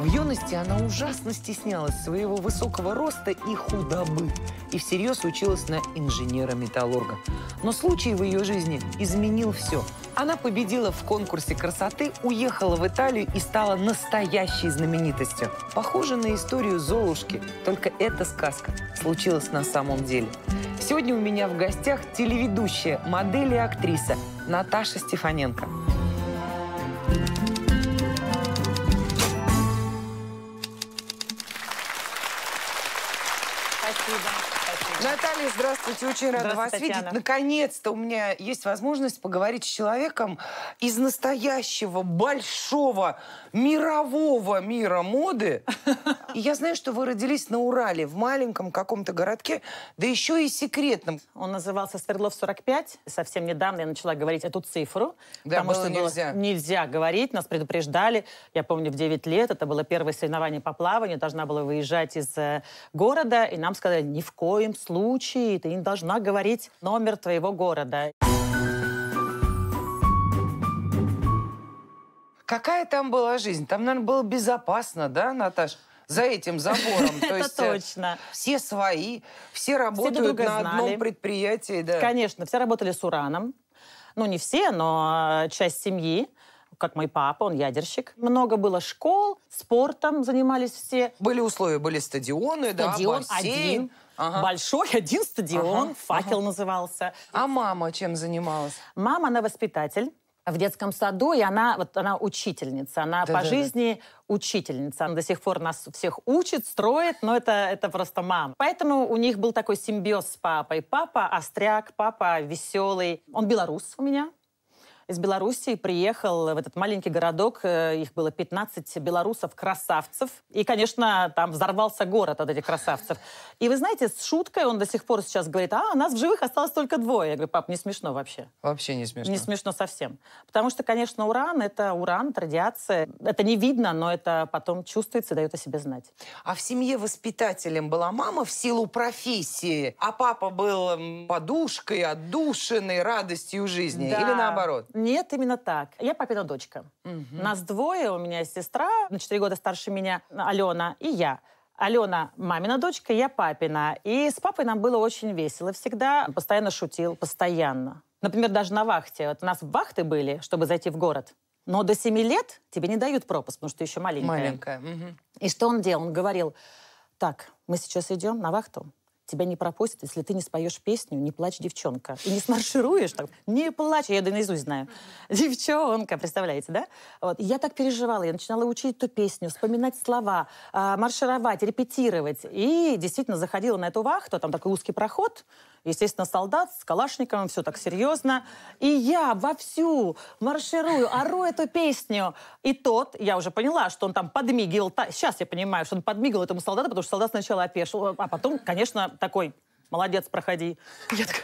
юности она ужасно стеснялась своего высокого роста и худобы. И всерьез училась на инженера-металлурга. Но случай в ее жизни изменил все. Она победила в конкурсе красоты, уехала в Италию и стала настоящей знаменитостью. Похоже на историю Золушки, только эта сказка случилась на самом деле. Сегодня у меня в гостях телеведущая, модель и актриса Наташа Стефаненко. Наталья, здравствуйте. Очень рада вас видеть. Наконец-то у меня есть возможность поговорить с человеком из настоящего, большого, мирового мира моды. И я знаю, что вы родились на Урале, в маленьком каком-то городке, да еще и секретном. Он назывался Свердлов 45. Совсем недавно я начала говорить эту цифру. Да, потому что нельзя. Нельзя говорить, нас предупреждали. Я помню, в 9 лет, это было первое соревнование по плаванию, должна была выезжать из города, и нам сказали, ни в коем случае ты не должна говорить номер твоего города. Какая там была жизнь? Там, наверное, было безопасно, да, Наташ? За этим забором. То есть, это точно. Все свои, все работают на одном предприятии. Да. Конечно, все работали с ураном. Ну, не все, но часть семьи. Как мой папа, он ядерщик. Много было школ, спортом занимались все. Были условия, были стадионы, стадион, да, бассейн. Один. Ага. Большой один стадион, «Факел» назывался. А мама чем занималась? Мама, она воспитатель в детском саду, и она учительница. Она по жизни учительница. Она до сих пор нас всех учит, строит, но это просто мама. Поэтому у них был такой симбиоз с папой. Папа остряк, папа веселый. Он белорус у меня. Из Белоруссии приехал в этот маленький городок, их было 15 белорусов-красавцев. И, конечно, там взорвался город от этих красавцев. И вы знаете, с шуткой он до сих пор сейчас говорит, нас в живых осталось только 2. Я говорю, пап, не смешно вообще. Вообще не смешно. Не смешно совсем. Потому что, конечно, уран, это радиация. Это не видно, но это потом чувствуется и дает о себе знать. А в семье воспитателем была мама в силу профессии, а папа был подушкой, отдушиной, радостью жизни? Да. Или наоборот? Нет, именно так. Я папина дочка. Нас 2, у меня есть сестра, на 4 года старше меня, Алена, и я. Алена мамина дочка, я папина. И с папой нам было очень весело всегда. Он постоянно шутил, постоянно. Например, даже на вахте. Вот у нас вахты были, чтобы зайти в город. Но до 7 лет тебе не дают пропуск, потому что ты еще маленькая. Маленькая. Угу. И что он делал? Он говорил, так, мы сейчас идем на вахту. Тебя не пропустят, если ты не споешь песню «Не плачь, девчонка». И не смаршируешь так «Не плачь». Я ее наизусть знаю. Девчонка, представляете, да? Вот. И я так переживала. Я начинала учить эту песню, вспоминать слова, маршировать, репетировать. И действительно заходила на эту вахту. Там такой узкий проход. Естественно, солдат с калашником, все так серьезно. И я вовсю марширую, ору эту песню. И я уже поняла, что он там подмигивал. Сейчас я понимаю, что он подмигивал этому солдату, потому что солдат сначала опешил, а потом, конечно, такой, молодец, проходи. Я такая,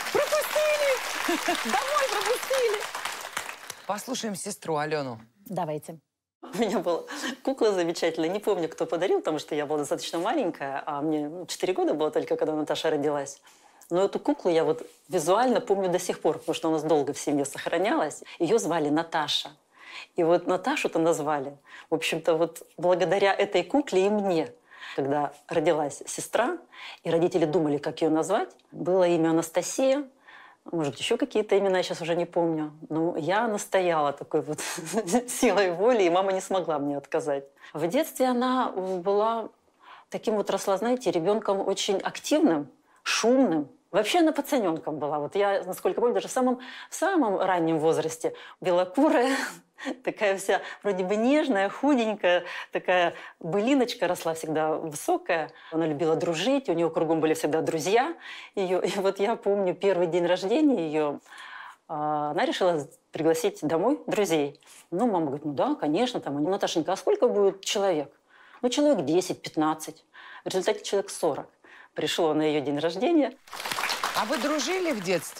пропустили! Домой пропустили! Послушаем сестру Алену. Давайте. У меня была кукла замечательная. Не помню, кто подарил, потому что я была достаточно маленькая, а мне 4 года было только, когда Наташа родилась. Но эту куклу я визуально помню до сих пор, потому что у нас долго в семье сохранялась. Ее звали Наташа. И Наташу-то назвали, в общем-то, благодаря этой кукле и мне. Когда родилась сестра, и родители думали, как ее назвать, было имя Анастасия, может быть, еще какие-то имена, я сейчас уже не помню. Но я настояла такой силой воли, и мама не смогла мне отказать. В детстве она была таким росла, знаете, ребенком очень активным, шумным. Вообще она пацаненком была. Я, насколько помню, даже в самом раннем возрасте белокурая, такая вся вроде бы нежная, худенькая, такая былиночка росла всегда высокая. Она любила дружить, у нее кругом были всегда друзья ее. И я помню первый день рождения ее, она решила пригласить домой друзей. Мама говорит, да, конечно. Наташенька, а сколько будет человек? Человек 10-15. В результате человек 40. Пришло на ее день рождения. А вы дружили в детстве?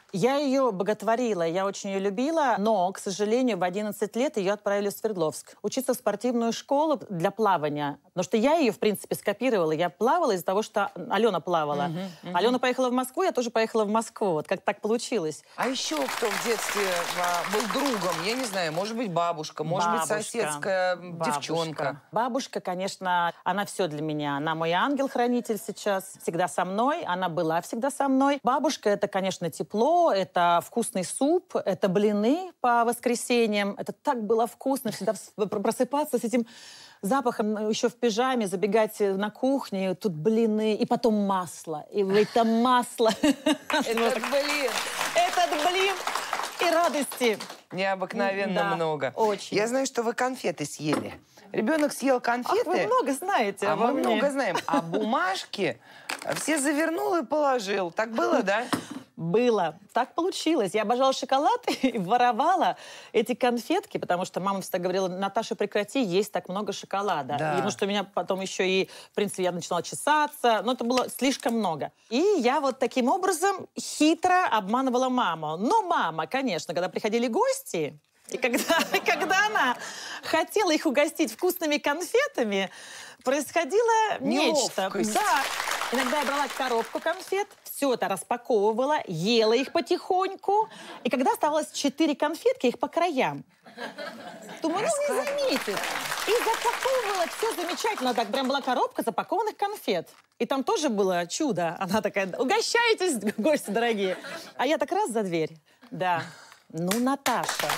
Я ее боготворила, я очень ее любила, но, к сожалению, в 11 лет ее отправили в Свердловск учиться в спортивную школу для плавания. Потому что я ее, в принципе, скопировала. Я плавала из-за того, что Алена плавала. Алена поехала в Москву, я тоже поехала в Москву. Вот как так получилось. А еще кто в детстве был другом? Я не знаю, может быть, бабушка, может быть, соседская девчонка. Бабушка, конечно, она все для меня. Она мой ангел-хранитель сейчас, всегда со мной. Она была всегда со мной. Бабушка — это, конечно, тепло, это вкусный суп, это блины по воскресеньям. Это так было вкусно, всегда просыпаться с этим запахом, еще в пижаме, забегать на кухню, тут блины, и потом масло. И это масло. Этот блин. Этот блин и радости. Необыкновенно много. Очень. Я знаю, что вы конфеты съели. Ребенок съел конфеты. Ах, вы много знаете А мы обо мне. много знаем. А бумажки все завернул и положил. Так было, да? Было. Так получилось. Я обожала шоколад и воровала эти конфетки, потому что мама всегда говорила: Наташа, прекрати есть так много шоколада. Да. Потому что у меня потом еще и, в принципе, я начинала чесаться, но это было слишком много. И я вот таким образом хитро обманывала маму. Но мама, конечно, когда приходили гости, и когда она хотела их угостить вкусными конфетами, происходило нечто. Неловкость. Да. Иногда я брала коробку конфет, все это распаковывала, ела их потихоньку. И когда оставалось 4 конфетки, их по краям. Думаю, ну не заметит. И запаковывала все замечательно. Так прям была коробка запакованных конфет. И там тоже было чудо. Она такая: угощайтесь, гости дорогие. А я так раз за дверь. Да. Ну, Наташа.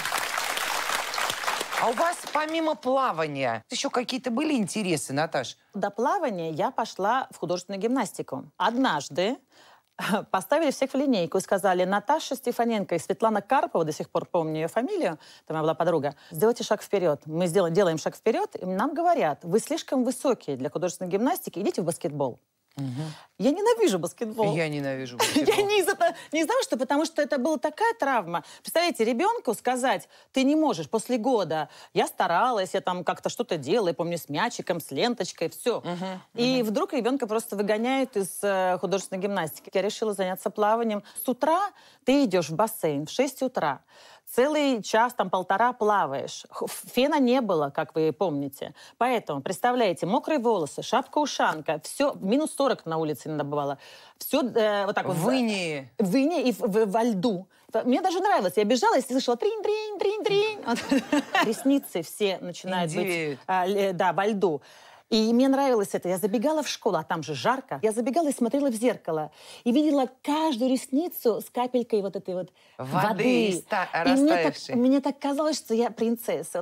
А у вас помимо плавания еще какие-то были интересы, Наташ? До плавания я пошла в художественную гимнастику. Однажды поставили всех в линейку и сказали: Наташа Стефаненко и Светлана Карпова, до сих пор помню ее фамилию, это моя была подруга, сделайте шаг вперед. Мы делаем шаг вперед, и нам говорят: вы слишком высокие для художественной гимнастики, идите в баскетбол. Я ненавижу баскетбол. Я ненавижу баскетбол. Я не из-за того, что потому что это была такая травма. Представляете, ребенку сказать: ты не можешь после года. Я старалась, я там как-то что-то делала, я помню, с мячиком, с ленточкой, все. И вдруг ребенка просто выгоняют из художественной гимнастики. Я решила заняться плаванием. С утра ты идешь в бассейн в 6 утра. Целый час, там, полтора плаваешь. Фена не было, как вы помните. Поэтому, представляете, мокрые волосы, шапка-ушанка, все, минус 40 на улице иногда бывало. Все вот так вот. В инее. В инее и во льду. Мне даже нравилось. Я бежала и слышала тринь-тринь, тринь-тринь. Ресницы все начинают быть во льду. И мне нравилось это. Я забегала в школу, а там же жарко. Я забегала и смотрела в зеркало. И видела каждую ресницу с капелькой вот этой вот воды. И мне так казалось, что я принцесса.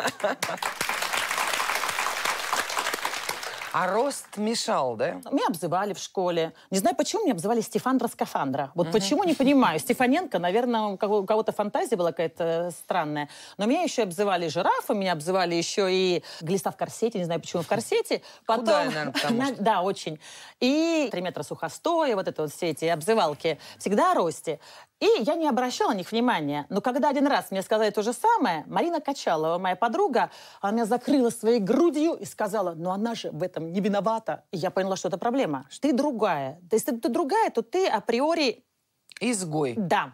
А рост мешал, да? Меня обзывали в школе. Не знаю, почему меня обзывали Стефандра-скафандра. Вот почему, не понимаю. Стефаненко, наверное, у кого-то фантазия была какая-то странная. Но меня еще обзывали жирафом, меня обзывали еще и глиста в корсете. Не знаю, почему в корсете. Потом... Худая, наверное, потому что... Да, очень. И 3 метра сухостоя, вот это вот все эти обзывалки. Всегда о росте. И я не обращала на них внимания. Но когда один раз мне сказали то же самое, Марина Качалова, моя подруга, она меня закрыла своей грудью и сказала: ну она же в этом не виновата. И я поняла, что это проблема. Ты другая. Если ты другая, то ты априори... Изгой. Да.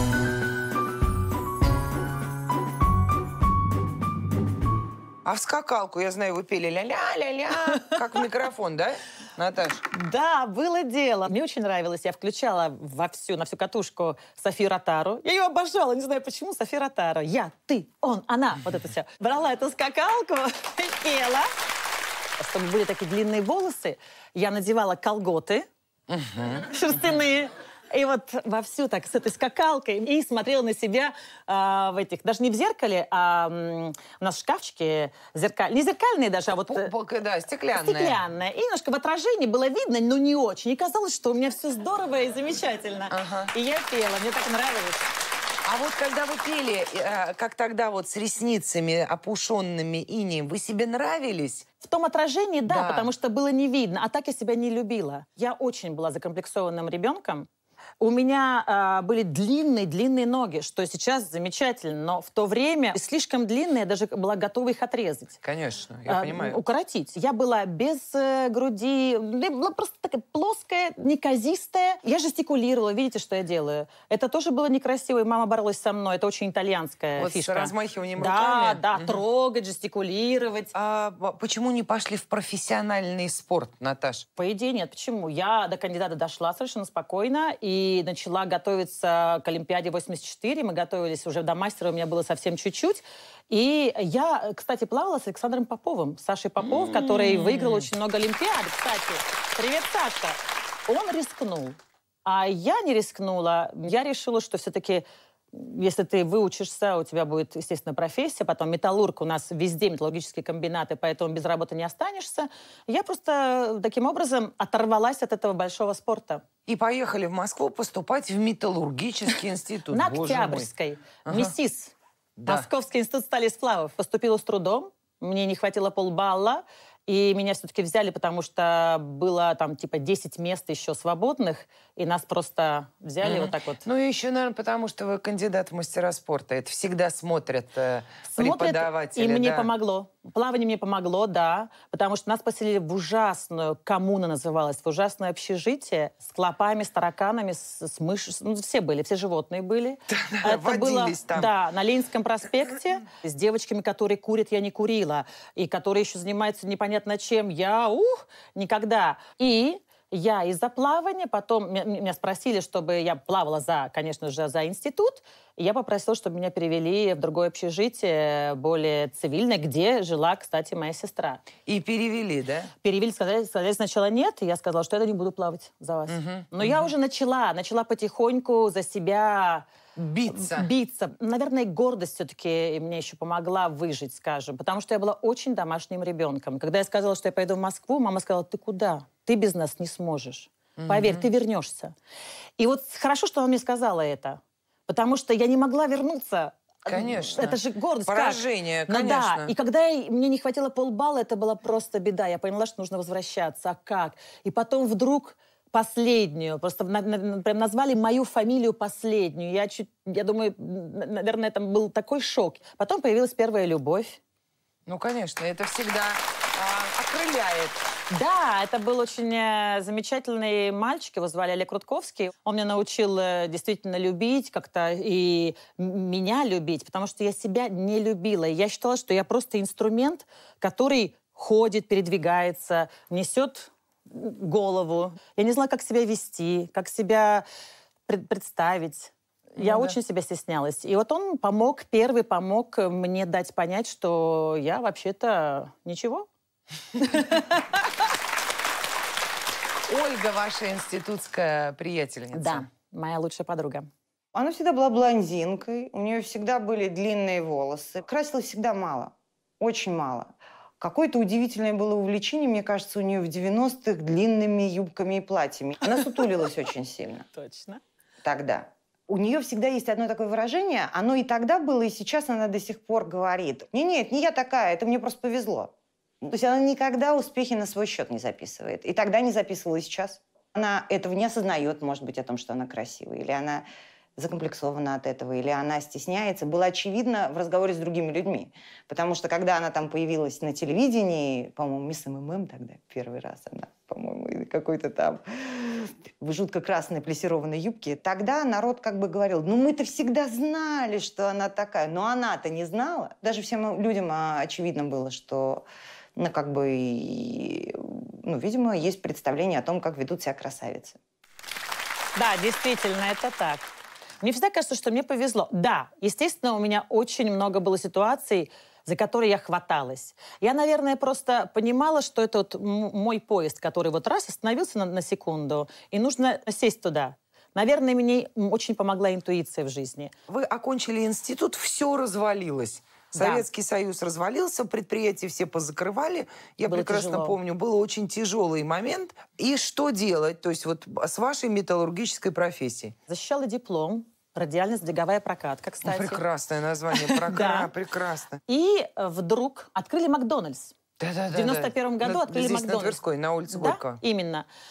А в скакалку, я знаю, вы пели ля-ля-ля-ля, как в микрофон, да, Наташ? Да, было дело. Мне очень нравилось. Я включала на всю катушку Софию Ротару. Я ее обожала, не знаю почему, София Ротару. Я, ты, он, она. Вот это все. Брала эту скакалку и пела. Чтобы были такие длинные волосы, я надевала колготы шерстяные. И вот вовсю так с этой скакалкой и смотрела на себя в этих, даже не в зеркале, а у нас шкафчики не зеркальные даже, а вот... Да, стеклянные. Стеклянные. И немножко в отражении было видно, но не очень. И казалось, что у меня все здорово и замечательно. И я пела, мне так нравилось. А вот когда вы пели, как тогда вот с ресницами, опушенными инеем, вы себе нравились? В том отражении, да, потому что было не видно. А так я себя не любила. Я очень была закомплексованным ребенком. У меня были длинные ноги, что сейчас замечательно, но в то время слишком длинные, я даже была готова их отрезать. Конечно, я понимаю. Укоротить. Я была без груди, я была просто такая плоская, неказистая. Я жестикулировала, видите, что я делаю? Это тоже было некрасиво, и мама боролась со мной. Это очень итальянская Вот фишка. с размахиванием руками? Да, трогать, жестикулировать. А почему не пошли в профессиональный спорт, Наташ? По идее, нет. Почему? Я до кандидата дошла совершенно спокойно и начала готовиться к Олимпиаде 84. Мы готовились уже до мастера, у меня было совсем чуть-чуть. И я, кстати, плавала с Александром Поповым, Сашей Попов, который выиграл очень много Олимпиад, кстати. Привет, Саша. Он рискнул, а я не рискнула. Я решила, что все-таки, если ты выучишься, у тебя будет, естественно, профессия, потом металлург, у нас везде металлургические комбинаты, поэтому без работы не останешься. Я просто таким образом оторвалась от этого большого спорта. И поехали в Москву поступать в металлургический институт. На Боже мой. Октябрьской. Ага. МИСИС. Да. Московский институт стали и сплавов. Поступила с трудом. Мне не хватило полбалла. И меня все-таки взяли, потому что было там типа 10 мест еще свободных. И нас просто взяли вот так вот. Ну и еще, наверное, потому что вы кандидат в мастера спорта. Это всегда смотрят преподаватели. И мне да. помогло. Плавание мне помогло, да. Потому что нас поселили в ужасную, коммуна называлась, в ужасное общежитие с клопами, с тараканами, с мышью. Ну, все были, все животные были. Это было, там. да, на Ленинском проспекте с девочками, которые курят, я не курила. И которые еще занимаются непонятно чем. Я, никогда. И я из-за плавания, потом меня спросили, чтобы я плавала конечно же, за институт. И я попросила, чтобы меня перевели в другое общежитие, более цивильное, где жила, кстати, моя сестра. И перевели, да? Перевели, сказали сначала нет, и я сказала, что я не буду плавать за вас. Но я уже начала потихоньку за себя биться. Наверное, гордость все-таки мне еще помогла выжить, скажем, потому что я была очень домашним ребенком. Когда я сказала, что я пойду в Москву, мама сказала, ты куда? Ты без нас не сможешь. Поверь, ты вернешься. И вот хорошо, что она мне сказала это, потому что я не могла вернуться. Конечно. Это же гордость. Поражение, как? конечно. Да. И когда мне не хватило полбалла, это была просто беда. Я поняла, что нужно возвращаться. А как? И потом вдруг последнюю, просто прям назвали мою фамилию последнюю. Я думаю, наверное, это был такой шок. Потом появилась первая любовь. Ну, конечно, это всегда окрыляет. Да, это был очень замечательный мальчик, его звали Олег Рудковский. Он меня научил действительно любить как-то и меня любить, потому что я себя не любила. И я считала, что я просто инструмент, который ходит, передвигается, несет голову. Я не знала, как себя вести, как себя представить. Я очень себя стеснялась. И вот он первый помог мне дать понять, что я вообще-то ничего. Ольга, ваша институтская приятельница. Да, моя лучшая подруга. Она всегда была блондинкой, у нее всегда были длинные волосы. Красилась всегда мало, очень мало. Какое-то удивительное было увлечение, мне кажется, у нее в 90-х длинными юбками и платьями. Она сутулилась очень сильно. Точно. Тогда. У нее всегда есть одно такое выражение, оно и тогда было, и сейчас она до сих пор говорит. Нет, не я такая, это мне просто повезло. То есть она никогда успехи на свой счет не записывает. И тогда не записывала, и сейчас. Она этого не осознает, может быть, о том, что она красивая. Или она закомплексована от этого, или она стесняется. Было очевидно в разговоре с другими людьми. Потому что когда она там появилась на телевидении, по-моему, «Мисс МММ» тогда первый раз она, по-моему, какой-то там в жутко красной плессированной юбке, тогда народ как бы говорил, ну мы-то всегда знали, что она такая. Но она-то не знала. Даже всем людям очевидно было, что как бы, видимо, есть представление о том, как ведут себя красавицы. Да, действительно, это так. Мне всегда кажется, что мне повезло. Да, естественно, у меня очень много было ситуаций, за которые я хваталась. Я, наверное, просто понимала, что это вот мой поезд, который вот раз остановился на секунду, и нужно сесть туда. Наверное, мне очень помогла интуиция в жизни. Вы окончили институт, все развалилось. Советский Союз развалился, предприятия все позакрывали. Я прекрасно помню, был очень тяжелый момент. И что делать? То есть вот с вашей металлургической профессией? Защищала диплом. Радиально-сдвиговая прокатка, кстати. Прекрасное название. Прекрасно. И вдруг открыли Макдональдс. Да. В 91-м году открыли Здесь Макдональдс. на Тверской, на улице Горького. Да, именно.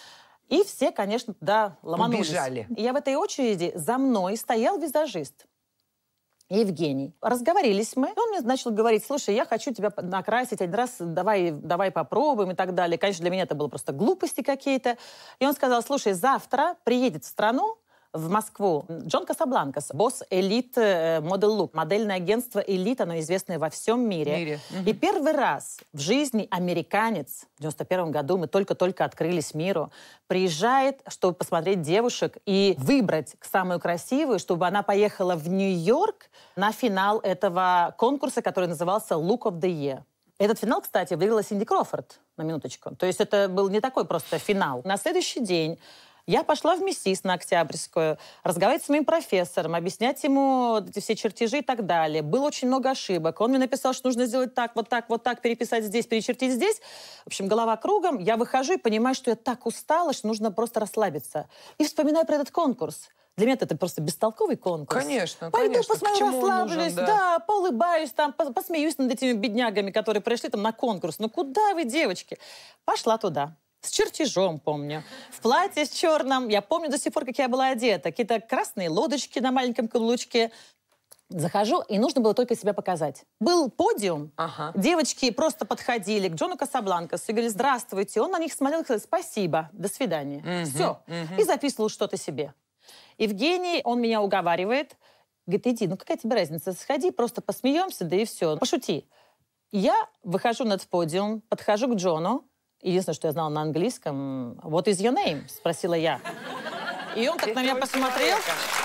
И все, конечно, туда ломанулись. Убежали. И я в этой очереди, за мной стоял визажист. Евгений. Разговорились мы. И он мне начал говорить: слушай, я хочу тебя накрасить один раз, давай попробуем и так далее. Конечно, для меня это было просто глупости какие-то. И он сказал: слушай, завтра приедет в страну, в Москву, Джон Касабланкас, босс Elite Model Look, модельное агентство Elite, оно известное во всем мире. И первый раз в жизни американец, в 91 году мы только-только открылись миру, приезжает, чтобы посмотреть девушек и выбрать самую красивую, чтобы она поехала в Нью-Йорк на финал этого конкурса, который назывался Look of the Year. Этот финал, кстати, выиграла Синди Кроуфорд, на минуточку. То есть это был не такой просто финал. На следующий день я пошла в МИСИС на Октябрьскую, разговаривать с моим профессором, объяснять ему эти все чертежи и так далее. Было очень много ошибок. Он мне написал, что нужно сделать так, вот так, вот так, переписать здесь, перечертить здесь. В общем, голова кругом. Я выхожу и понимаю, что я так устала, что нужно просто расслабиться. И вспоминаю про этот конкурс. Для меня это просто бестолковый конкурс. Конечно, Пойду, конечно. посмотрю, расслаблюсь, нужен, да, поулыбаюсь, там, посмеюсь над этими беднягами, которые пришли там на конкурс. Ну куда вы, девочки? Пошла туда. С чертежом, помню. В платье с черным. Я помню до сих пор, как я была одета. Какие-то красные лодочки на маленьком каблучке. Захожу, и нужно было только себя показать. Был подиум. Девочки просто подходили к Джону Касабланкасу и говорили: здравствуйте. Он на них смотрел и сказал: спасибо, до свидания. Все. И записывал что-то себе. Евгений, он меня уговаривает. Говорит: иди, ну какая тебе разница? Сходи, просто посмеемся, да и все. Пошути. Я выхожу на этот подиум, подхожу к Джону. Единственное, что я знала на английском: «What is your name?» — спросила я. И он так на меня посмотрел.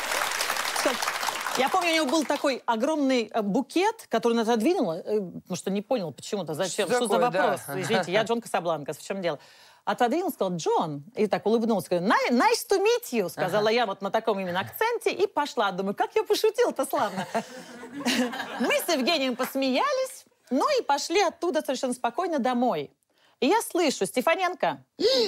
Я помню, у него был такой огромный букет, который он отодвинул, потому что не понял почему-то, зачем, что за вопрос. Да. Извините, я Джон Касабланкас, в чем дело? Отодвинул, сказал: Джон, и так улыбнулся, сказал: nice to meet you, сказала я вот на таком именно акценте, и пошла. Думаю, как я пошутила-то славно. Мы с Евгением посмеялись, ну и пошли оттуда совершенно спокойно домой. И я слышу: Стефаненко.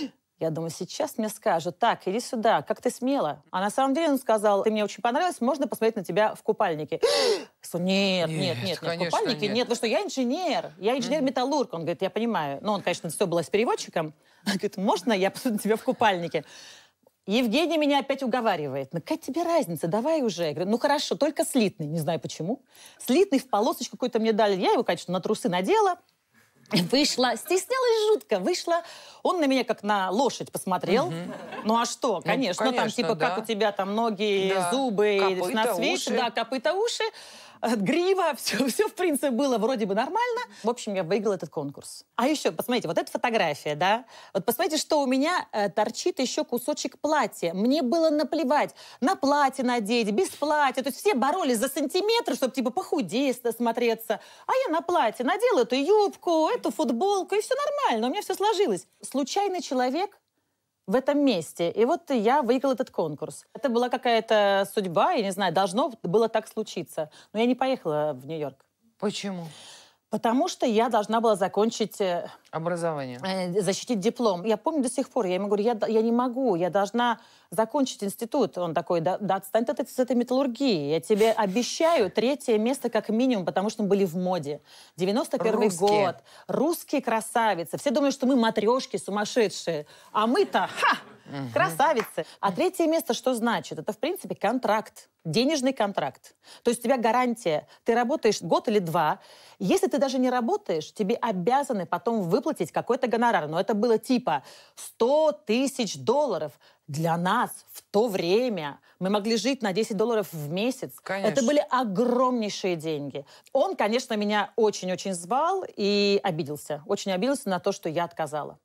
Я думаю, сейчас мне скажут: так, иди сюда, как ты смела. А на самом деле он сказал: ты мне очень понравилась, можно посмотреть на тебя в купальнике. Я говорю: нет, в купальнике нет. Вы что, я инженер-металлург. Он говорит: я понимаю. Ну, он, конечно, все было с переводчиком. Он говорит: можно я посмотрю на тебя в купальнике? Евгений меня опять уговаривает: ну какая тебе разница, давай уже. Я говорю: ну хорошо, только слитный, не знаю почему. Слитный в полосочку какой-то мне дали. Я его, конечно, на трусы надела. Вышла, стеснялась жутко, вышла. Он на меня как на лошадь посмотрел. Ну а что, конечно, там типа да. Как у тебя там ноги, да. Зубы, копыта, на свете, уши. Да, копыта, уши, грива, все в принципе было вроде бы нормально. В общем, я выиграла этот конкурс. А еще, посмотрите, вот эта фотография, да? Вот посмотрите, что у меня торчит еще кусочек платья. Мне было наплевать, на платье надеть, без платья. То есть все боролись за сантиметр, чтобы типа похудее смотреться. А я на платье надела эту юбку, эту футболку, и все нормально, у меня все сложилось. Случайный человек в этом месте. И вот я выиграла этот конкурс. Это была какая-то судьба, я не знаю, должно было так случиться. Но я не поехала в Нью-Йорк. Почему? Потому что я должна была закончить... Образование. Защитить диплом. Я помню до сих пор. Я ему говорю: я не могу, я должна закончить институт. Он такой: да отстань от этой металлургии. Я тебе обещаю 3-е место как минимум, потому что мы были в моде. 91-й год. Русские красавицы. Все думают, что мы матрешки сумасшедшие. А мы-то, красавицы. А 3-е место что значит? Это, в принципе, контракт. Денежный контракт. То есть у тебя гарантия. Ты работаешь год или 2. Если ты даже не работаешь, тебе обязаны потом выплатить какой-то гонорар. Но это было типа $100 000. Для нас в то время мы могли жить на $10 в месяц. Конечно. Это были огромнейшие деньги. Он, конечно, меня очень-очень звал и обиделся. Очень обиделся на то, что я отказала.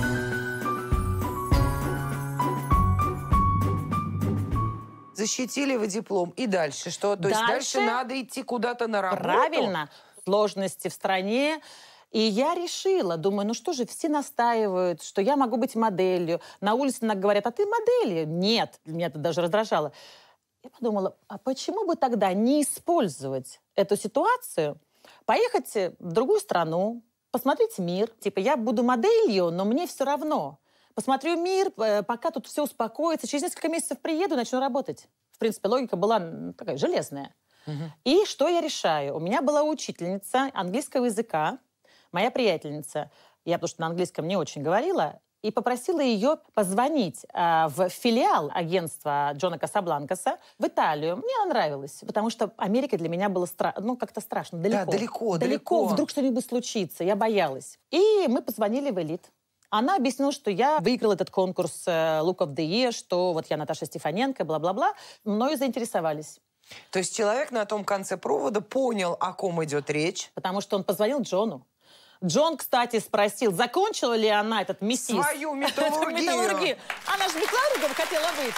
Защитили вы диплом. И дальше что? То есть дальше надо идти куда-то на работу? Правильно. Сложности в стране. И я решила, думаю, ну что же, все настаивают, что я могу быть моделью. На улице говорят: а ты модель? Нет. Меня это даже раздражало. Я подумала: а почему бы тогда не использовать эту ситуацию, поехать в другую страну, посмотреть мир? Типа, я буду моделью, но мне все равно. Посмотрю мир, пока тут все успокоится. Через несколько месяцев приеду, начну работать. В принципе, логика была такая железная. И что я решаю? У меня была учительница английского языка, моя приятельница. Я, потому что на английском не очень говорила. и попросила ее позвонить в филиал агентства Джона Касабланкаса в Италию. Мне она нравилась, потому что Америка для меня была как-то страшно, далеко. Да, далеко. Вдруг что-нибудь случится, я боялась. И мы позвонили в «Элит». Она объяснила, что я выиграла этот конкурс Look of the Year, что вот я Наташа Стефаненко, бла-бла-бла. Мною заинтересовались. То есть человек на том конце провода понял, о ком идет речь. Потому что он позвонил Джону. Джон, кстати, спросил, закончила ли она этот миссис. Свою металлургию. Она же металлургом хотела быть.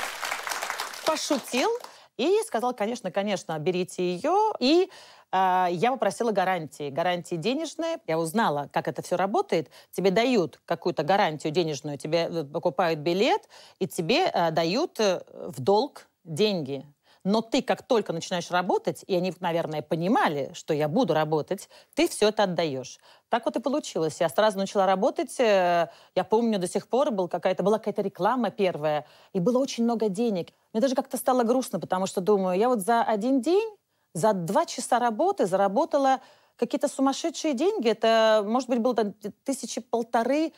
Пошутил и сказал, конечно, берите ее. И я попросила гарантии денежные. Я узнала, как это все работает. Тебе дают какую-то гарантию денежную, тебе покупают билет, и тебе дают в долг деньги. Но ты, как только начинаешь работать, и они, наверное, понимали, что я буду работать, ты все это отдаешь. Так вот и получилось. Я сразу начала работать. Я помню, до сих пор была какая-то реклама первая, и было очень много денег. Мне даже как-то стало грустно, потому что думаю, я вот за один день, за 2 часа работы заработала какие-то сумасшедшие деньги. Это, может быть, было 1500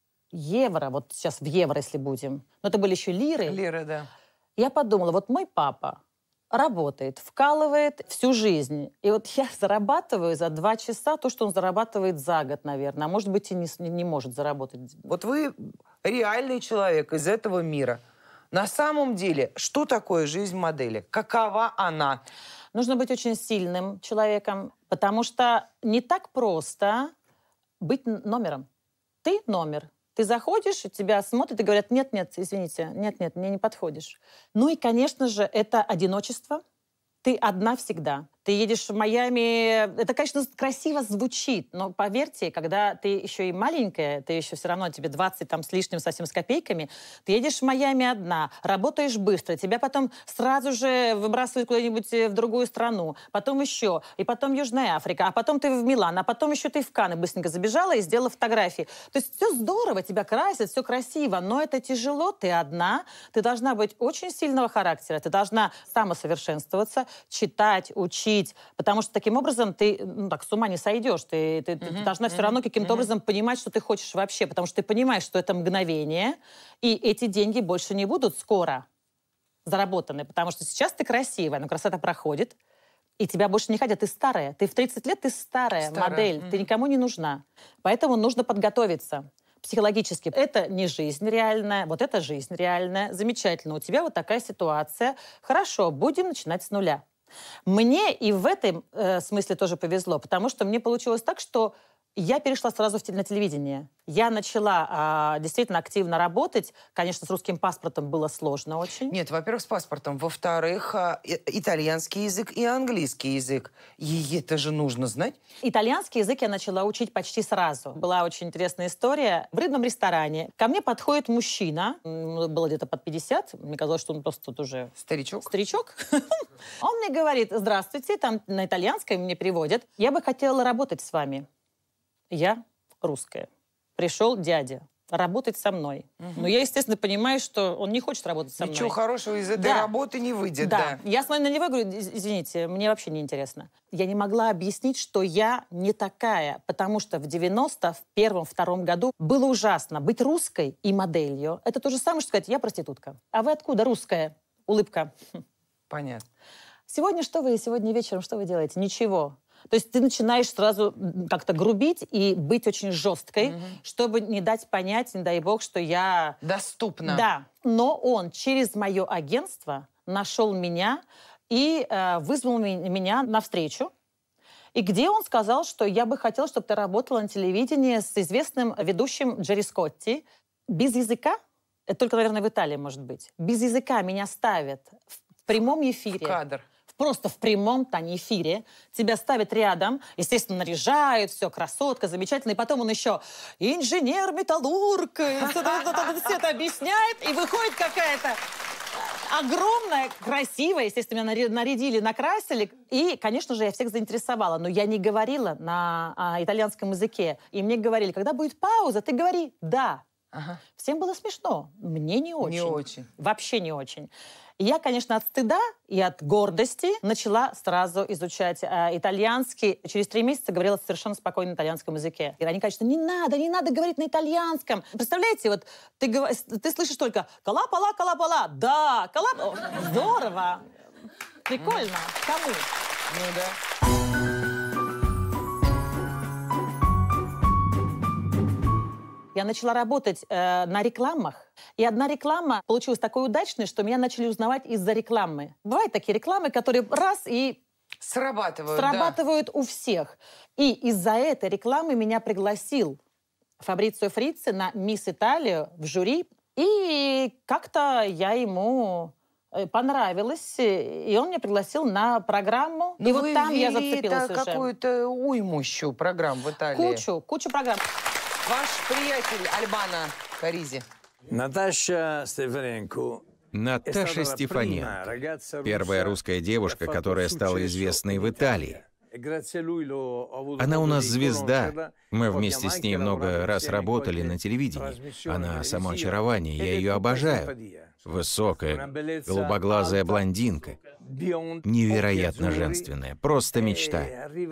евро. Вот сейчас в евро, если будем. Но это были еще лиры. Лиры, да. Я подумала, вот мой папа работает, вкалывает всю жизнь. И вот я зарабатываю за 2 часа то, что он зарабатывает за год, наверное. А может быть, и не может заработать. Вот вы реальный человек из этого мира. На самом деле, что такое жизнь модели? Какова она? Нужно быть очень сильным человеком, потому что не так просто быть номером. Ты номер. Ты заходишь, тебя смотрят и говорят, нет, извините, нет, мне не подходишь. Ну и, конечно же, это одиночество. Ты одна всегда. Ты едешь в Майами, это, конечно, красиво звучит, но поверьте, когда ты еще и маленькая, ты еще все равно, тебе 20 там с лишним, совсем с копейками, ты едешь в Майами одна, работаешь быстро, тебя потом сразу же выбрасывают куда-нибудь в другую страну, потом еще, и потом Южная Африка, а потом ты в Милан, а потом еще ты в Канны быстренько забежала и сделала фотографии. То есть все здорово, тебя красят, все красиво, но это тяжело, ты одна, ты должна быть очень сильного характера, ты должна самосовершенствоваться, читать, учить, потому что таким образом ты с ума не сойдешь. Ты должна все равно каким-то образом понимать, что ты хочешь вообще, потому что ты понимаешь, что это мгновение, и эти деньги больше не будут скоро заработаны, потому что сейчас ты красивая, но красота проходит, и тебя больше не хотят. Ты старая. Ты в 30 лет, ты старая модель. Ты никому не нужна. Поэтому нужно подготовиться психологически. Это не жизнь реальная, вот это жизнь реальная. Замечательно. У тебя вот такая ситуация. Хорошо, будем начинать с нуля. Мне и в этом смысле тоже повезло, потому что мне получилось так, что я перешла сразу на телевидение. Я начала действительно активно работать. Конечно, с русским паспортом было сложно очень. Нет, во-первых, с паспортом. Во-вторых, итальянский язык и английский язык. И это же нужно знать. Итальянский язык я начала учить почти сразу. Была очень интересная история. В рыбном ресторане ко мне подходит мужчина. Было где-то под 50. Мне казалось, что он просто тут уже... Старичок. Он мне говорит, здравствуйте, там на итальянском мне переводят. Я бы хотела работать с вами. Я русская. Пришел дядя работать со мной. Но я, естественно, понимаю, что он не хочет работать со мной. Ничего хорошего из этой работы не выйдет. Да. Я смотрю на него и говорю, извините, мне вообще не интересно. Я не могла объяснить, что я не такая, потому что в 91-2 году было ужасно. Быть русской и моделью — это то же самое, что сказать, я проститутка. А вы откуда русская? Улыбка. Понятно. Сегодня вечером что вы делаете? Ничего. То есть ты начинаешь сразу как-то грубить и быть очень жесткой, чтобы не дать понять, не дай бог, что я... Доступна. Да. Но он через мое агентство нашел меня и вызвал меня на встречу. И где он сказал, что я бы хотела, чтобы ты работала на телевидении с известным ведущим Джерри Скотти. Без языка, это только, наверное, в Италии может быть, без языка меня ставят в прямом эфире. В кадр. Просто в прямом эфире. Тебя ставят рядом, естественно, наряжают, все, красотка, замечательно. И потом он еще инженер-металлург, все это объясняет, и выходит какая-то огромная, красивая, естественно, меня нарядили, накрасили. И, конечно же, я всех заинтересовала, но я не говорила на итальянском языке. И мне говорили, когда будет пауза, ты говори «да». Всем было смешно. Мне не очень. Не очень. Вообще не очень. И я, конечно, от стыда и от гордости начала сразу изучать итальянский. Через 3 месяца говорила совершенно спокойно на итальянском языке. И они говорят, что не надо говорить на итальянском. Представляете, вот ты слышишь только «кала-пала, кала-пала». Да, кала. Здорово. Прикольно. Кому? Ну да. Я начала работать на рекламах. И одна реклама получилась такой удачной, что меня начали узнавать из-за рекламы. Бывают такие рекламы, которые раз и срабатывают у всех. И из-за этой рекламы меня пригласил Фабрицио Фрици на «Мисс Италию» в жюри. И как-то я ему понравилась, и он меня пригласил на программу. Но и вот там я зацепилась уже. Какую-то уймущую программ в Италии. Кучу программ. Ваш приятель Альбано Каризи. Наташа Стефаненко. Наташа Стефаненко. Первая русская девушка, которая стала известной в Италии. Она у нас звезда. Мы вместе с ней много раз работали на телевидении. Она само очарование, я ее обожаю. Высокая, голубоглазая блондинка. Невероятно женственная, просто мечта.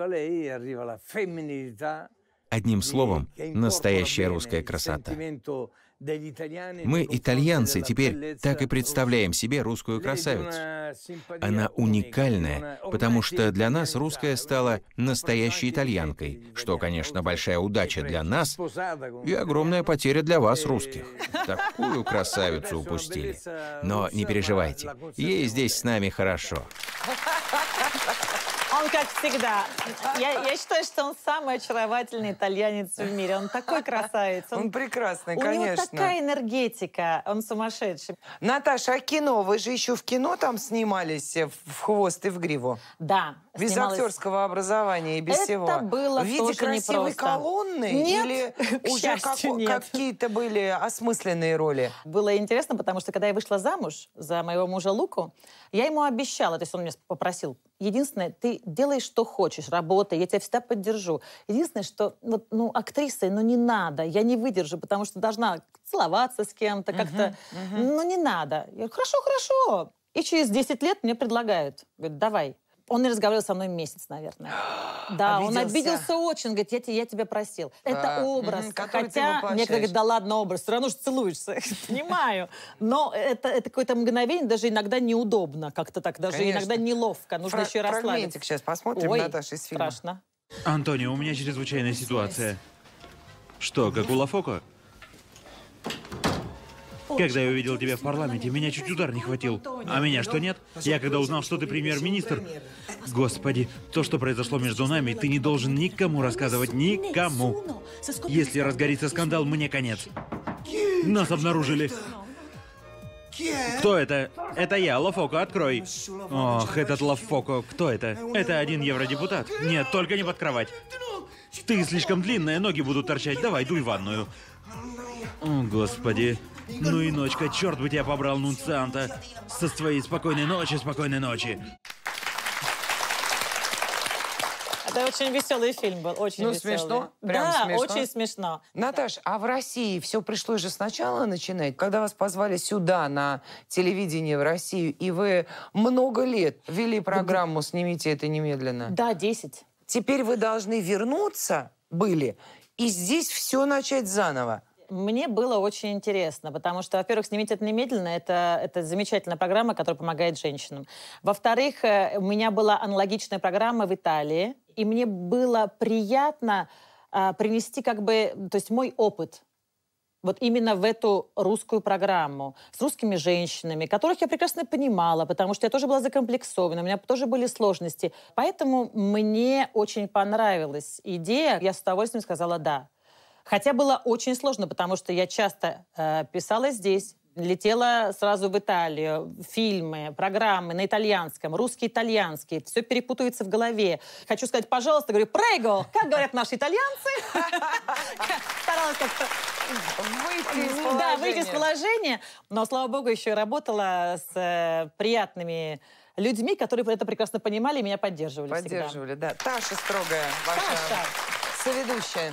Одним словом, настоящая русская красота. Мы, итальянцы, теперь так и представляем себе русскую красавицу. Она уникальная, потому что для нас русская стала настоящей итальянкой, что, конечно, большая удача для нас и огромная потеря для вас, русских. Такую красавицу упустили. Но не переживайте, ей здесь с нами хорошо. Он, как всегда. Я считаю, что он самый очаровательный итальянец в мире. Он такой красавец. Он прекрасный, у конечно. У него такая энергетика. Он сумасшедший. Наташа, а кино? Вы же еще в кино там снимались в хвост и в гриву? Да. Без снималась... актерского образования и без всего? Это было в виде тоже красивой непросто. Колонны? Нет, или уже какие-то были осмысленные роли? Было интересно, потому что когда я вышла замуж за моего мужа Луку, я ему обещала, то есть он меня попросил, единственное, ты делай, что хочешь, работай, я тебя всегда поддержу. Единственное, что актрисой, не надо, я не выдержу, потому что должна целоваться с кем-то, как-то, не надо. Я говорю, хорошо. И через 10 лет мне предлагают, говорят, давай. Он не разговаривал со мной месяц, наверное. Да, он обиделся очень. Говорит, я тебя просил. Это образ. Хотя мне говорят, да ладно, образ, все равно же целуешься. Понимаю. Но это какое-то мгновение, даже иногда неудобно. Как-то так, даже иногда неловко. Нужно еще расслабиться. Фрагментик сейчас посмотрим, Наташа, из фильма. Страшно. Антонио, у меня чрезвычайная ситуация. Что, как у Лафоко? Когда я увидел тебя в парламенте, меня чуть удар не хватил. А меня что, нет? Я когда узнал, что ты премьер-министр... Господи, то, что произошло между нами, ты не должен никому рассказывать. Никому. Если разгорится скандал, мне конец. Нас обнаружили. Кто это? Это я, Лафоко, открой. Ох, этот Лафоко, кто это? Это один евродепутат. Нет, только не под кровать. Ты слишком длинная, ноги будут торчать. Давай, дуй в ванную. О, Господи. Ну и ночка, черт бы тебя побрал, Нунцианта. Со своей спокойной ночи. Это очень веселый фильм был, очень веселый. Смешно? Прям да, смешно? очень смешно. Наташ, а в России все пришлось же сначала начинать? Когда вас позвали сюда, на телевидение в Россию, и вы много лет вели программу «Снимите это немедленно». Да, 10. Теперь вы должны вернуться, и здесь все начать заново. Мне было очень интересно, потому что, во-первых, «Снимите это немедленно» — это замечательная программа, которая помогает женщинам. Во-вторых, у меня была аналогичная программа в Италии, и мне было приятно принести то есть мой опыт вот именно в эту русскую программу с русскими женщинами, которых я прекрасно понимала, потому что я тоже была закомплексована, у меня тоже были сложности. Поэтому мне очень понравилась идея, я с удовольствием сказала «да». Хотя было очень сложно, потому что я часто писала здесь, летела сразу в Италию, фильмы, программы на итальянском, русский-итальянский, все перепутывается в голове. Хочу сказать, пожалуйста, говорю, прего, как говорят наши итальянцы. Старалась как-то выйти из положения, но, слава богу, еще и работала с приятными людьми, которые это прекрасно понимали и меня поддерживали. Поддерживали, да. Таша Строгая, ваша соведущая.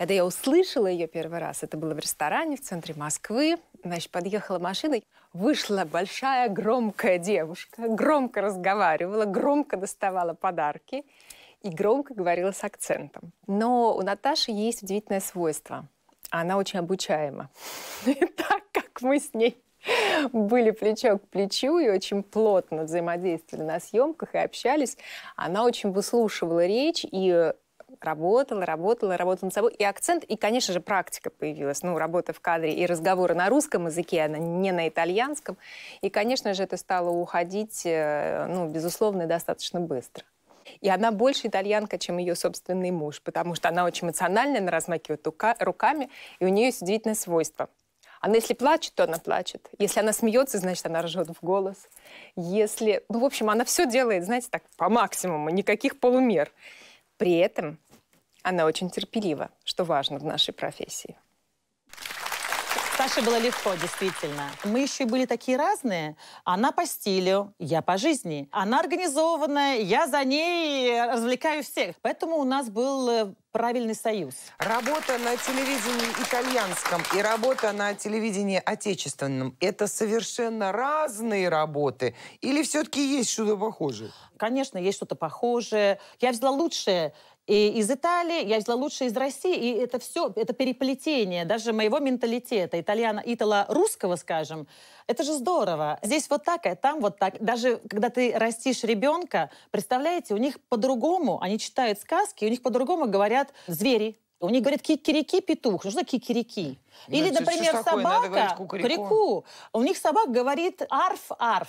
Когда я услышала ее первый раз, это было в ресторане в центре Москвы, значит, подъехала машина, вышла большая громкая девушка, громко разговаривала, громко доставала подарки и громко говорила с акцентом. Но у Наташи есть удивительное свойство. Она очень обучаема. И так как мы с ней были плечо к плечу и очень плотно взаимодействовали на съемках и общались, она очень выслушивала речь и работала над собой. И акцент, и, конечно же, практика появилась. Ну, работа в кадре и разговоры на русском языке, а не на итальянском. И, конечно же, это стало уходить, ну, безусловно, достаточно быстро. И она больше итальянка, чем ее собственный муж, потому что она очень эмоциональная, она размахивает руками, и у нее есть удивительное свойство. Она, если плачет, то она плачет. Если она смеется, значит, она ржет в голос. Если... Ну, в общем, она все делает, знаете, так, по максимуму, никаких полумер. При этом она очень терпелива, что важно в нашей профессии. Саше было легко, действительно. Мы еще и были такие разные. Она по стилю, я по жизни. Она организованная, я за ней развлекаю всех. Поэтому у нас был правильный союз. Работа на телевидении итальянском и работа на телевидении отечественном – это совершенно разные работы? Или все-таки есть что-то похожее? Конечно, есть что-то похожее. Я взяла лучшее и из Италии, я взяла лучшее из России, и это все, это переплетение даже моего менталитета, итало-русского, скажем. Это же здорово. Здесь вот так, а там вот так. Даже когда ты растишь ребенка, представляете, у них по-другому, они читают сказки, у них по-другому говорят звери. У них говорят кикирики, петух. Что кикирики? Или, Ну, например, собака, курику. У них собака говорит арф-арф.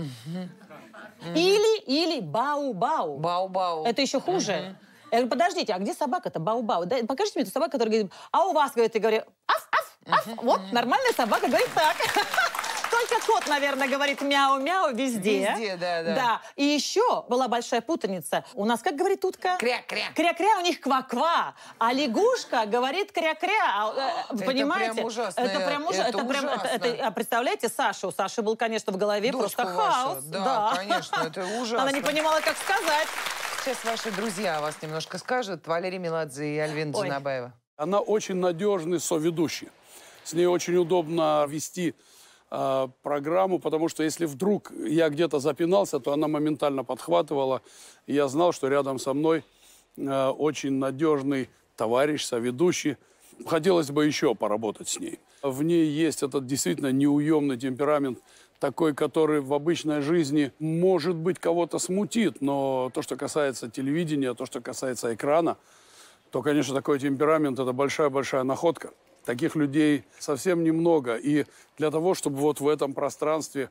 Или бау-бау. Бау-бау. Это еще хуже. Я говорю, подождите, а где собака-то бау-бау? Покажите мне эту собаку, которая говорит, а у вас, говорит, я говорю, аф-аф-аф. Вот, нормальная собака говорит так. Только кот, наверное, говорит мяу-мяу везде. Везде, да. Да. И еще была большая путаница. У нас, как говорит утка? Кря-кря. Кря-кря, у них ква-ква. А лягушка говорит кря-кря. Вы понимаете? Прям ужасно. Это прям ужасно. Представляете, Сашу? У Саши был, конечно, в голове Дочку просто хаос. вашу. Да, конечно, это ужасно. Она не понимала, как сказать. Сейчас ваши друзья о вас немножко скажут. Валерий Меладзе и Альвина Джанабаева. Она очень надежный соведущий. С ней очень удобно вести программу, потому что если вдруг я где-то запинался, то она моментально подхватывала. И я знал, что рядом со мной очень надежный товарищ, соведущий. Хотелось бы еще поработать с ней. В ней есть этот действительно неуемный темперамент, такой, который в обычной жизни, может быть, кого-то смутит, но то, что касается телевидения, то, что касается экрана, то, конечно, такой темперамент – это большая-большая находка. Таких людей совсем немного. И для того, чтобы вот в этом пространстве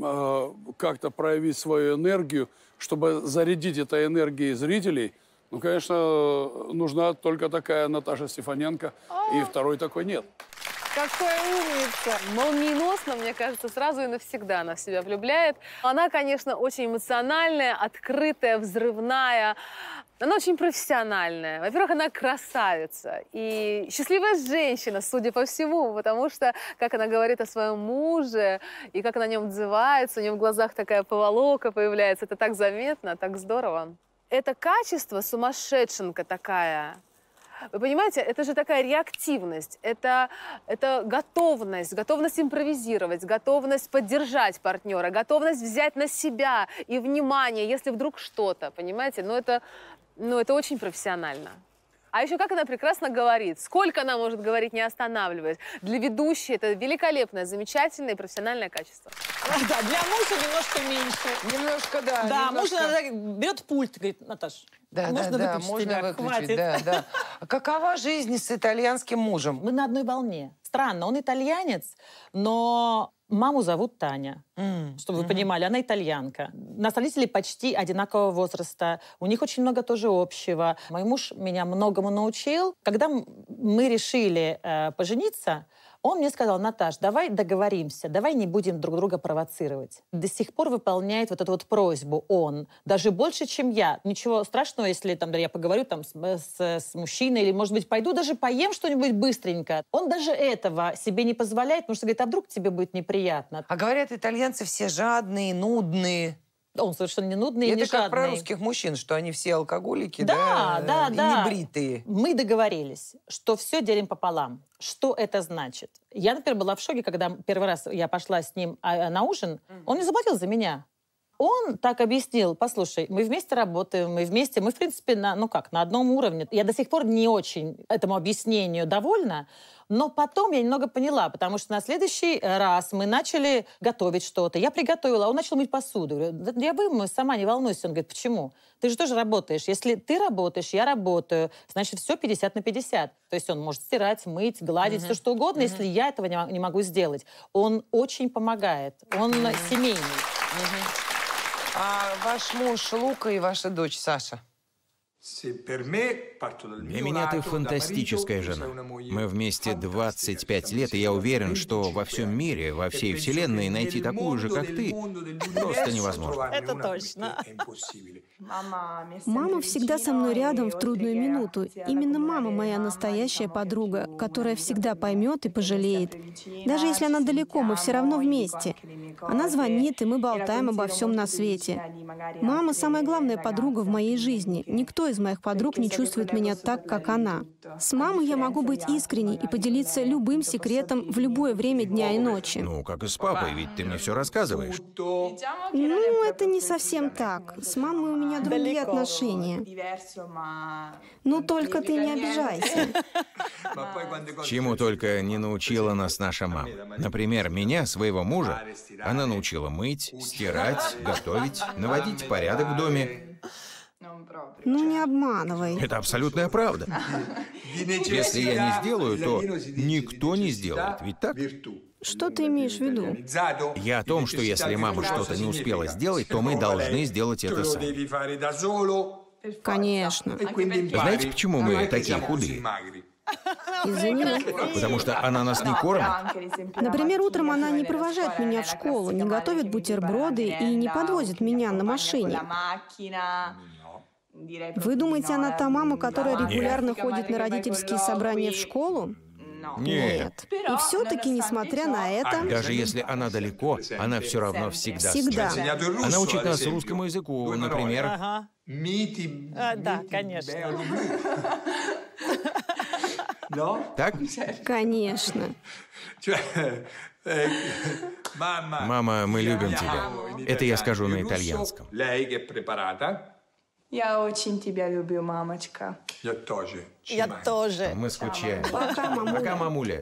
как-то проявить свою энергию, чтобы зарядить этой энергией зрителей, ну, конечно, нужна только такая Наташа Стефаненко, и второй такой нет. Какая умница! Молниеносно, мне кажется, сразу и навсегда она в себя влюбляет. Она, конечно, очень эмоциональная, открытая, взрывная. Она очень профессиональная. Во-первых, она красавица и счастливая женщина, судя по всему, потому что, как она говорит о своем муже и как она о нем отзывается, у нее в глазах такая поволока появляется. Это так заметно, так здорово. Это качество, сумасшедшенка такая. Вы понимаете, это же такая реактивность, это готовность импровизировать, готовность поддержать партнера, готовность взять на себя и внимание, если вдруг что-то, понимаете? Это очень профессионально. А еще как она прекрасно говорит, сколько она может говорить, не останавливаясь. Для ведущей это великолепное, замечательное и профессиональное качество. Да, для мужа немножко меньше. Немножко, да. Да, немножко. муж иногда берет пульт и говорит, Наташ, можно выключить? Хватит. Да. Какова жизнь с итальянским мужем? Мы на одной волне. Странно, он итальянец, но маму зовут Таня, чтобы вы понимали, она итальянка. Нас родители почти одинакового возраста, у них очень много тоже общего. Мой муж меня многому научил. Когда мы решили пожениться, он мне сказал, Наташ, давай договоримся, давай не будем друг друга провоцировать. До сих пор выполняет вот эту вот просьбу он, даже больше, чем я. Ничего страшного, если там, я поговорю там, с мужчиной, или, может быть, пойду даже поем что-нибудь быстренько. Он даже этого себе не позволяет, потому что говорит, а вдруг тебе будет неприятно. А говорят, итальянцы все жадные, нудные. Он совершенно не нудный и не Это как про жадный. русских мужчин, что они все алкоголики, Да. и небритые. Мы договорились, что все делим пополам. Что это значит? Я, например, была в шоке, когда первый раз я пошла с ним на ужин. Он не заплатил за меня. Он так объяснил: послушай, мы вместе работаем, мы, в принципе, на одном уровне. Я до сих пор не очень этому объяснению довольна, но потом я немного поняла, потому что на следующий раз мы начали готовить что-то. Я приготовила, а он начал мыть посуду. Я говорю: да я вымою сама, не волнуйся. Он говорит: почему? Ты же тоже работаешь. Если ты работаешь, я работаю, значит, все 50 на 50. То есть он может стирать, мыть, гладить, все что угодно, если я этого не могу сделать. Он очень помогает. Он семейный. А ваш муж Лука и ваша дочь Саша? Для меня ты фантастическая жена. Мы вместе 25 лет, и я уверен, что во всем мире, во всей вселенной найти такую же, как ты, просто невозможно. Это точно. Мама всегда со мной рядом в трудную минуту. Именно мама моя настоящая подруга, которая всегда поймет и пожалеет. Даже если она далеко, мы все равно вместе. Она звонит, и мы болтаем обо всем на свете. Мама — самая главная подруга в моей жизни. Никто из моих подруг не чувствует меня так, как она. С мамой я могу быть искренней и поделиться любым секретом в любое время дня и ночи. Ну, как и с папой, ведь ты мне все рассказываешь. Ну, это не совсем так. С мамой у меня другие отношения. Ну, только ты не обижайся. Чему только не научила нас наша мама. Например, меня, своего мужа, она научила мыть, стирать, готовить, наводить порядок в доме. Ну, не обманывай. Это абсолютная правда. Если я не сделаю, то никто не сделает, ведь так? Что ты имеешь в виду? Я о том, что если мама что-то не успела сделать, то мы должны сделать это сами. Конечно. Знаете, почему мы такие худые? Из-за нее. Потому что она нас не кормит. Например, утром она не провожает меня в школу, не готовит бутерброды и не подвозит меня на машине. Вы думаете, она та мама, которая регулярно ходит на родительские собрания в школу? Нет. И все-таки, несмотря на это... Даже если она далеко, она все равно всегда. Всегда. Она учит нас русскому языку, например. Да, конечно. Так? Конечно. Мама, мы любим тебя. Это я скажу на итальянском. Я очень тебя люблю, мамочка. Я тоже. Мы скучаем. Пока, мамуля. Пока, мамуля.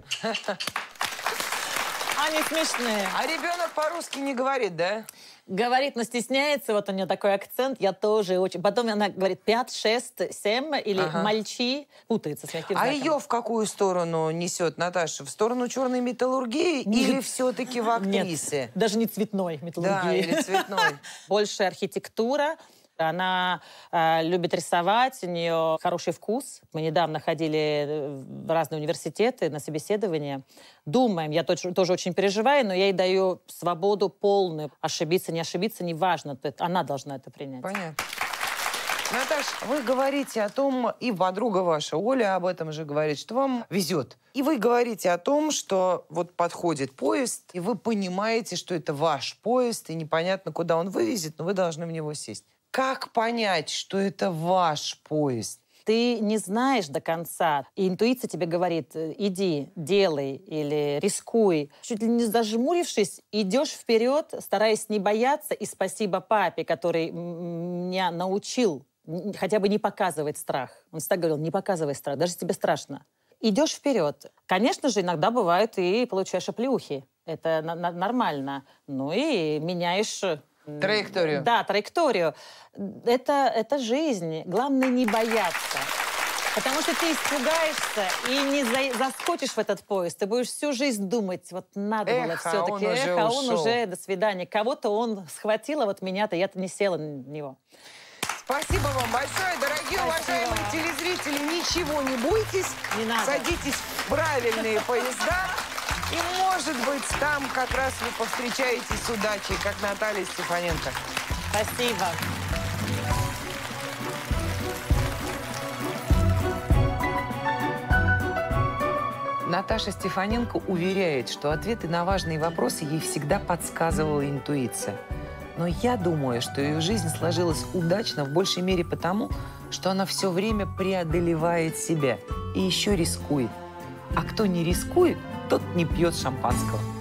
Они смешные. А ребенок по-русски не говорит, да? Говорит, но стесняется. Вот у нее такой акцент. Я тоже очень... Потом она говорит 5, 6, 7 или мальчи. Путается с мягким А знаком. ее в какую сторону несет, Наташа? В сторону черной металлургии или все-таки в актрисе? Нет, даже не цветной металлургии. Да, или цветной. Больше архитектура. Она любит рисовать, у нее хороший вкус. Мы недавно ходили в разные университеты на собеседование. Думаем, я тоже очень переживаю, но я ей даю свободу полную. Ошибиться, не ошибиться, неважно. Она должна это принять. Понятно. Наташа, вы говорите о том, и подруга ваша, Оля, об этом же говорит, что вам везет. И вы говорите о том, что вот подходит поезд, и вы понимаете, что это ваш поезд, и непонятно, куда он вывезет, но вы должны в него сесть. Как понять, что это ваш поезд? Ты не знаешь до конца, и интуиция тебе говорит: иди, делай или рискуй. Чуть ли не зажмурившись, идешь вперед, стараясь не бояться, и спасибо папе, который меня научил хотя бы не показывать страх. Он всегда говорил: не показывай страх, даже если тебе страшно. Идешь вперед. Конечно же, иногда бывает и получаешь оплеухи. Это нормально. Ну и меняешь... Траекторию. Да, траекторию. Это жизнь. Главное не бояться. Потому что ты испугаешься и не заскочишь в этот поезд. Ты будешь всю жизнь думать, вот надо было все-таки. А он уже, до свидания. Кого-то он схватил, а вот меня-то, я-то не села на него. Спасибо вам большое, дорогие уважаемые телезрители. Ничего не бойтесь. Не надо. Садитесь в правильные поезда. И, может быть, там как раз вы повстречаетесь с удачей, как Наталья Стефаненко. Спасибо. Наташа Стефаненко уверяет, что ответы на важные вопросы ей всегда подсказывала интуиция. Но я думаю, что ее жизнь сложилась удачно в большей мере потому, что она все время преодолевает себя и еще рискует. А кто не рискует, тот не пьет шампанского.